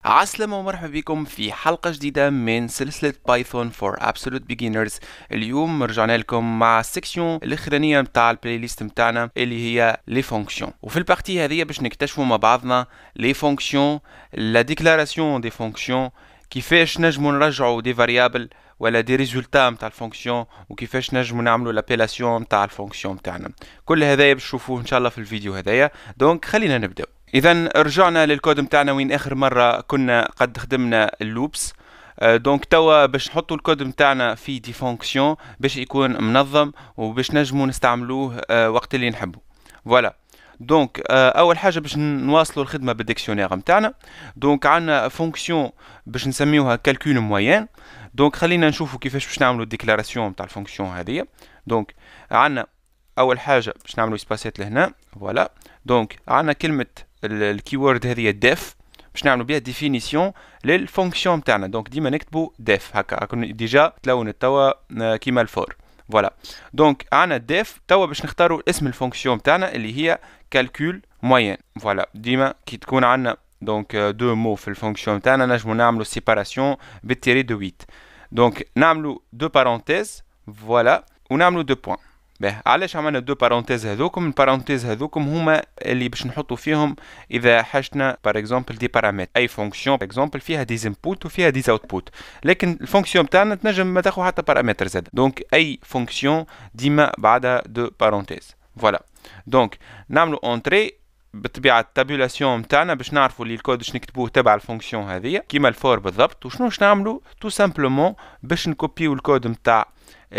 عسلامة ومرحبا بكم في حلقة جديدة من سلسلة بايثون for absolute beginners. اليوم رجعنا لكم مع السكسيون الاخرانية متاع البلاي ليست متاعنا اللي هي لي فونكسيون، وفي البارتي هذه باش نكتشفوا مع بعضنا لي فونكسيون، لا ديكلاراسيون دي فونكسيون، كيفاش نجموا نرجعوا دي فاريابل ولا دي ريزولتا متاع الفونكسيون، وكيفاش نجموا نعملوا لابيلاسيون متاع الفونكسيون متاعنا. كل هذايا باش تشوفوه ان شاء الله في الفيديو هذايا. دونك خلينا نبداو. اذا رجعنا للكود متاعنا وين اخر مره كنا قد خدمنا اللوبس. دونك توا باش نحطوا الكود متاعنا في دي فونكسيون باش يكون منظم وباش نجموا نستعملوه وقت اللي نحبوا. فوالا. دونك اول حاجه باش نواصلوا الخدمه بالديكسيونير متاعنا. دونك عندنا فونكسيون باش نسميوها كالكول موين. دونك خلينا نشوفوا كيفاش باش نعملوا الديكلاراسيون متاع الفونكسيون هذه. دونك عندنا اول حاجه باش نعملوا سباسيات لهنا. فوالا. دونك عندنا كلمه الكيورد هذه ديف باش نعملوا بها ديفينيسيون للفونكسيون نتاعنا. دونك ديما نكتبوا ديف هكا ديجا تلونت توا كيما الفور. فوالا. دونك عندنا ديف توا باش نختاروا اسم الفونكسيون نتاعنا اللي هي كالكول موين. فوالا. ديما كي تكون عندنا دونك دو مو في الفونكسيون نتاعنا نجموا نعملوا سيباراسيون بالتيري دو 8. دونك نعملوا دو بارونتيز. فوالا. ونعملوا دو بوين. باه علاش عملنا دو بارونتيز هذوكم؟ البارونتيز هذوكم هما اللي باش نحطوا فيهم اذا حاجتنا باغ اكزومبل دي بارامتر. اي فونكسيون باغ اكزومبل فيها دي انبوت وفيها دي اوتبوت، لكن الفونكسيون تاعنا تنجم ما تاخذ حتى بارامتر زاد. دونك اي فونكسيون ديما بعدها دو بارونتيز. فوالا. دونك نعملوا اونتري بالطبيعه التابولاسيون نتاعنا باش نعرفوا اللي الكود باش نكتبوه تبع الفونكسيون هذه كيما الفور بالضبط. وشنو باش نعملوا؟ تو سامبلومون باش نكوبيو الكود نتاع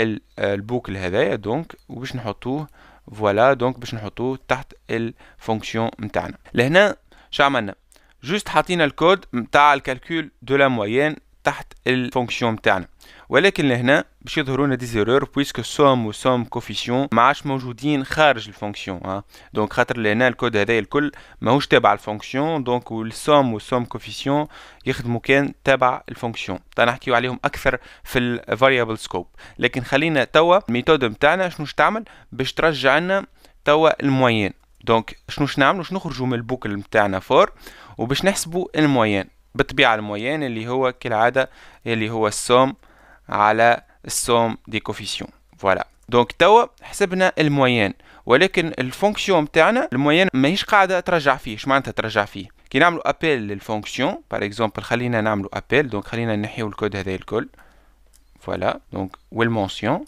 البوكل هذايا. دونك وباش نحطوه. فوالا. دونك باش نحطوه تحت الفونكسيون نتاعنا. لهنا شو عملنا؟ جوست حاطينا الكود نتاع الكالكول دو لا موين تحت الفونكسيون نتاعنا، ولكن لهنا باش يظهرونا دي زيرور بويسكو سوم وسوم كوفيسيون ما عادش موجودين خارج الفونكسيون. دونك خاطر لهنا الكود هذا الكل ماهوش تابع الفونكسيون. دونك والسوم والسوم كوفيسيون يخدموا كان تابع الفونكسيون. نحكيو عليهم اكثر في الفاريبل سكوب. لكن خلينا توا الميثود نتاعنا شنو تعمل باش ترجع لنا توا الموين. دونك شنو نعملوا؟ باش نخرجوا من البوكل نتاعنا فور وباش نحسبوا الموين. بالطبيعه الموين اللي هو كالعاده اللي هو السوم على السوم دي كوفيسيون. فوالا. دونك توا حسبنا الموين، ولكن الفونكسيون نتاعنا الموين ماهيش قاعده ترجع فيه. اش معناتها ترجع فيه؟ كي نعملوا ابيل للفونكسيون باغ اكزومبل، خلينا نعملوا ابيل. دونك خلينا نحيو الكود هذا الكل. فوالا. دونك والمونسيون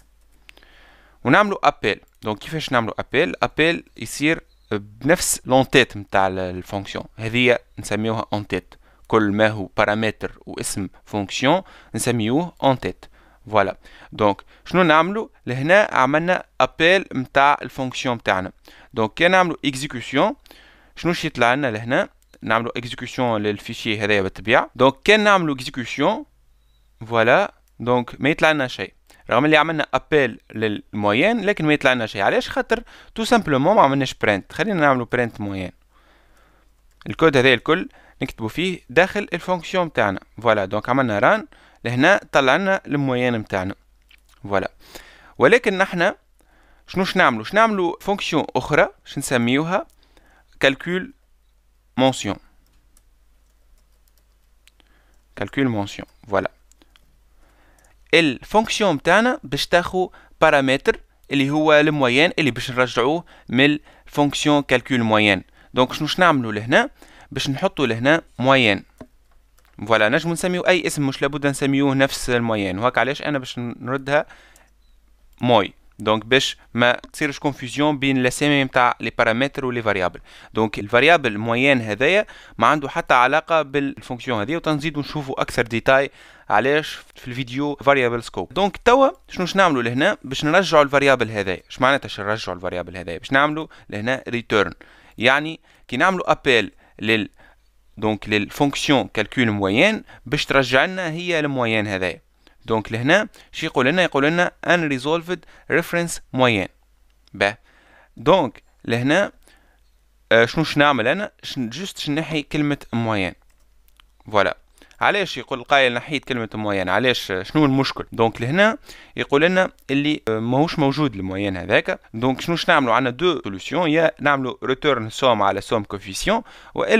ونعملوا ابيل. دونك كيفاش نعملوا ابيل؟ ابيل يصير بنفس لونتيت نتاع الفونكسيون هذه نسميوها اونتيت. كل ما هو بارامتر واسم فونكسيون نسميوه اونتيت. فوالا. دونك شنو نعملوا؟ لهنا عملنا ابيل نتاع الفونكسيون نتاعنا. دونك كي نعملوا اكزيكيوشن شنو يطلع لنا لهنا؟ نعملوا اكزيكيوشن للفيشي هذايا بالطبيعه. دونك كان نعملوا اكزيكيوشن فوالا. دونك ما يطلع لنا شيء رغم اللي عملنا ابيل للموين، لكن ما يطلع لنا شيء. علاش؟ خاطر تو سامبلومون ما عملناش برنت. خلينا نعملوا برنت موين. الكود هذا الكل نكتبوا فيه داخل الفونكسيون نتاعنا. فوالا. دونك عملنا ران لهنا طلع لنا الموين نتاعنا. فوالا. ولكن نحنا شنو نعملوا فونكسيون اخرى باش نسميوها كالكول مونسيون. كالكول مونسيون. فوالا. الفونكسيون نتاعنا باش تاخو بارامتر اللي هو الموين اللي باش نرجعوه من الفونكسيون كالكول موين. دونك شنو نعملوا لهنا؟ باش نحطوا لهنا موين. فوالا. نجمو نسميو اي اسم، مش لابد نسميوه نفس الموين. وهكا علاش انا باش نردها موي. دونك باش ما تصيرش كونفوزيون بين الاسامي نتاع لي بارامتر ولي فاريابل. دونك الفاريابل موين هذايا ما عنده حتى علاقه بالفونكسيون هذه، وتنزيدوا نشوفوا اكثر ديتاي علاش في الفيديو فاريابل سكوب. دونك توا شنو نعملوا لهنا؟ باش نرجعوا الفاريابل هذايا. اش معناتها باش نرجعوا الفاريابل هذايا؟ باش نعملوا لهنا ريتيرن. يعني كي نعملوا ابيل دونك للفونكسيون كالكول موين باش ترجع لنا هي الموين هذايا. دونك لهنا شي يقول لنا؟ يقول لنا unresolved reference موين. باه. دونك لهنا شنو نعمل انا؟ جوست نحي كلمه موين. فوالا. علاش يقول القائل نحيت كلمه موين؟ علاش؟ شنو المشكل؟ دونك لهنا يقول لنا اللي ماهوش موجود الموين هذاك. دونك شنو نعملوا؟ عندنا دو سوليوشن، يا نعملوا ريتيرن سوم على سوم كوفيسيون، والا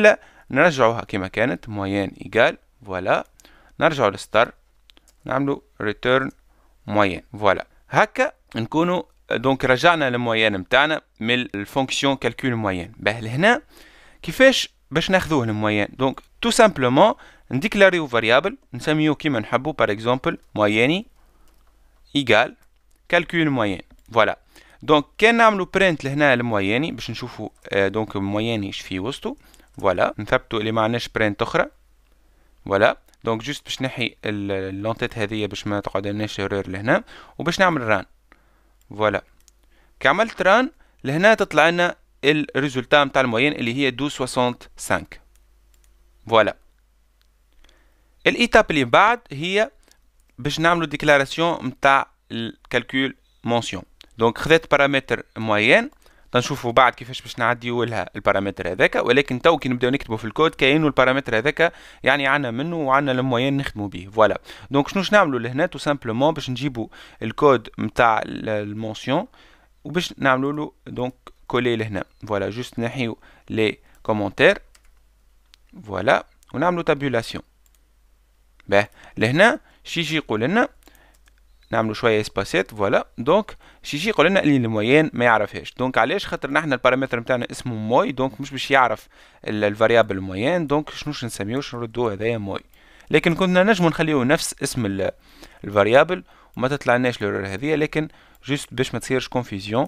نرجعوها كما كانت موين إيجال فوالا، نرجعوا للستار نعملوا return موين فوالا. هكا نكونوا دونك رجعنا الموين متاعنا من الفونكسيون كالكول موين. باه لهنا كيفاش باش ناخذوه الموين؟ دونك تو سامبلومون نديكلاريو فاريابل نسميوه كيما نحبو باغ اكزومبل مويني ايجال كالكول موين فوالا. دونك كان نعملو برنت لهنا المويني باش نشوفو دونك المويني ايش فيه وسطو فوالا، نثبتو اللي ما عندناش برنت اخرى فوالا. دونك جوست باش نحي اللونتيت هذيا باش ما تقعدلناش ايرور لهنا، وباش نعمل ران فوالا. كعملت ران لهنا تطلع لنا الريزولتا نتاع الموين اللي هي 12.65 فوالا. الايتاب اللي بعد هي باش نعملو ديكلاراسيون نتاع الكالكول مونسيون. دونك خذيت بارامتر موين تنشوفوا بعد كيفاش باش نعديو لها البارامتر هذاك، ولكن تو كي نبداو نكتبوا في الكود كاينو البارامتر هذاك يعني عندنا منه وعندنا الموين نخدموا به فوالا. دونك شنو نعملوا لهنا تو سامبلومون باش نجيبوا الكود نتاع المونسيون وباش نعملوا له دونك كولي لهنا فوالا. جوست نحيو لي كومونتير فوالا ونعملوا تابولاسيون. باه لهنا شي يجي يقول لنا نعملوا شويه اسباسات فوالا. دونك شي يجي يقول لنا اللي الموين ما يعرفهاش. دونك علاش؟ خاطر نحن البارامتر نتاعنا اسمه موي، دونك مش باش يعرف الفاريابل الموين. دونك شنو نسميوش نردوه هذايا موي، لكن كنا نجمو نخليوه نفس اسم الفاريابل وما تطلعناش ليرور هذيا، لكن جوست باش ما تصيرش كونفيزيون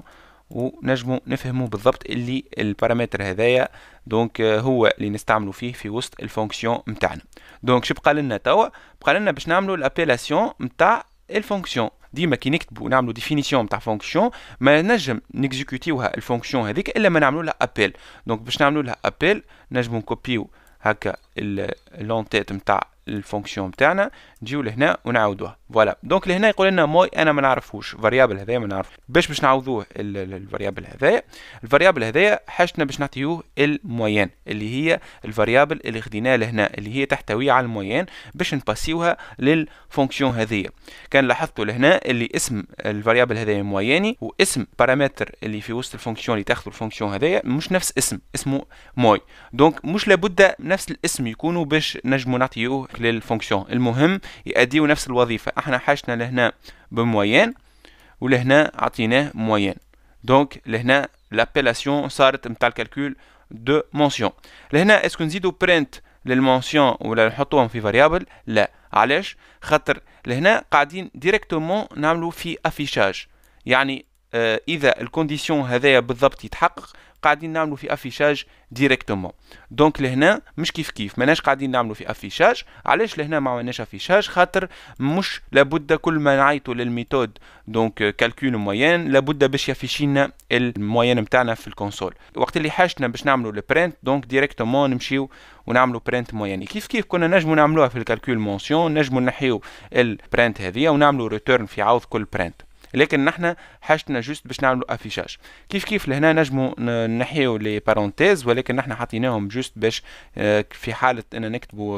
ونجمو نفهمو بالضبط اللي البارامتر هذايا دونك هو اللي نستعملو فيه في وسط الفونكسيون نتاعنا. دونك شو بقى لنا توا؟ بقى لنا باش نعملو الابيلاسيون نتاع الفونكسيون. ديما كي نكتبو نعملو ديفينيسيون نتاع فونكسيون ما نجم نكزيكوتيوها الفونكسيون هذيك الا ما نعملو لها ابيل. دونك باش نعملو لها ابيل نجمو نكوبيو هكا اللونتيت نتاع الفونكسيون نتاعنا نجيو لهنا ونعاودوها فوالا. دونك لهنا يقول لنا موي انا ما نعرفوش فاريابل هذايا ما نعرف. باش نعوضوه الفاريابل هذايا، الفاريابل هذايا حاجتنا باش نعطيوه الموين اللي هي الفاريابل اللي خديناه لهنا اللي هي تحتوي على الموين باش نباسيوها للفونكسيون هذيا. كان لاحظتوا لهنا اللي اسم الفاريابل هذايا مويني واسم بارامتر اللي في وسط الفونكسيون اللي تاخذوا الفونكسيون هذايا مش نفس اسمه موي. دونك مش لابد نفس الاسم يكونوا باش نجموا نعطيوه للفونكسيون، المهم يأديو نفس الوظيفة. احنا حاجتنا لهنا بموين ولهنا عطيناه موين. دونك لهنا لابيلاسيون صارت نتاع الكالكول دو مونسيون. لهنا اسكو نزيدو برنت للمونسيون ولا نحطوهم في فاريابل؟ لا. علاش؟ خاطر لهنا قاعدين ديريكتومون نعملو في افيشاج، يعني اذا الكونديسيون هذايا بالضبط يتحقق قاعدين نعملو في افيشاج ديريكتومون. دونك لهنا مش كيف ماناش قاعدين نعملو في افيشاج. علاش لهنا ما عملناش افيشاج؟ خاطر مش لابد كل ما نعيطوا للميثود دونك كالكول موين لابد باش يفيشينا الموين نتاعنا في الكونسول. وقت اللي حاجتنا باش نعملو البرنت دونك ديريكتومون نمشيو ونعملو برنت موين. كيف كنا نجمو نعملوها في الكالكول مونسيون، نجمو نحيو البرنت هذيا ونعملو ريتيرن في عوض كل برنت، لكن نحنا حاجتنا جوست باش نعملو افيشاج. كيف لهنا نجمو نحيو لي بارونتيز، ولكن نحنا حطيناهم جوست باش في حالة ان نكتبو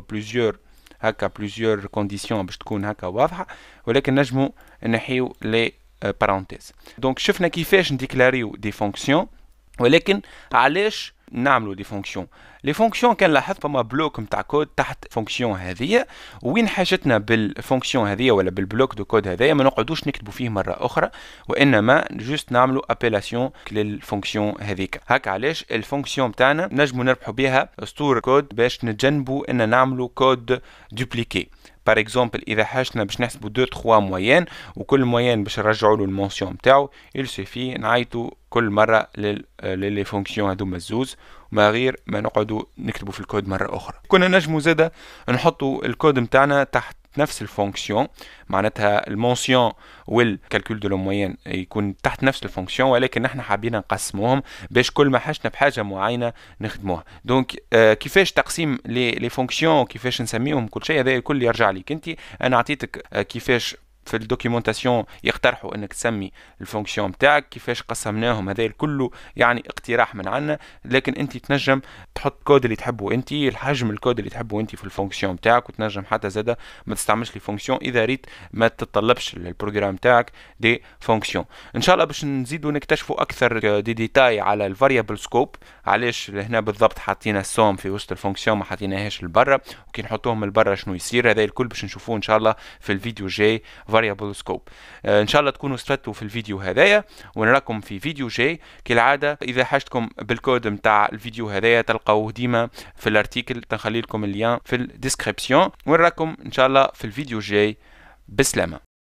بلوزيور كونديسيون باش تكون هكا واضحة، ولكن نجمو نحيو لي بارونتيز. دونك شفنا كيفاش نديكلاريو دي فونكسيون، ولكن علاش نعملوا دي فونكسيون؟ لي فونكسيون كان لاحظ فما بلوك نتاع كود تحت فونكسيون هذيا، وين حاجتنا بالفونكسيون هذيا ولا بالبلوك دو كود هذايا ما نقعدوش نكتبوا فيه مره اخرى، وانما جوست نعملوا ابيلاسيون للفونكسيون هذيك. هكا علاش الفونكسيون نتاعنا نجموا نربحوا بها سطور كود باش نتجنبوا ان نعملوا كود دوبليكي. بار اكزومبل اذا حاجتنا باش نحسبوا 2 3 موين وكل موين باش نرجعوا له المونسيون نتاعو، il suffit نعيطوا كل مره لي فونكسيون هذوما الزوز ما غير ما نقعدوا نكتبوا في الكود مره اخرى. كنا نجموا زاده نحطوا الكود نتاعنا تحت نفس الفونكسيون، معناتها المونسيون والكالكول دو لو موين يكون تحت نفس الفونكسيون، ولكن نحن حابين نقسموهم باش كل ما حاجتنا بحاجه معينه نخدموها. دونك كيفاش تقسيم لي فونكسيون وكيفاش نسميهم كل شيء هذا الكل يرجع لك انت. انا اعطيتك كيفاش في الدوكيومنتاسيون يقترحوا انك تسمي الفونكسيون بتاعك كيفاش قسمناهم. هذا كله يعني اقتراح من عنا، لكن انت تنجم تحط كود اللي تحبه انت، الحجم الكود اللي تحبه انت في الفونكسيون بتاعك، وتنجم حتى زاده ما تستعملش لي فونكسيون اذا ريت ما تتطلبش البروجرام بتاعك دي فونكسيون. ان شاء الله باش نزيدوا نكتشفوا اكثر دي ديتاي على الفاريبل سكوب، علاش هنا بالضبط حاطين السوم في وسط الفونكسيون ما حطيناهاش لبرا، وكي نحطوهم لبرا شنو يصير. هذا الكل باش نشوفوه ان شاء الله في الفيديو جاي variable scope. ان شاء الله تكونوا استفدتوا في الفيديو هذايا، ونراكم في فيديو جاي كالعاده. اذا حاجتكم بالكود نتاع الفيديو هذايا تلقاوه ديما في الارتيكل، تنخلي لكم اللين في الديسكريبسيون، ونراكم ان شاء الله في الفيديو جاي. بسلامه.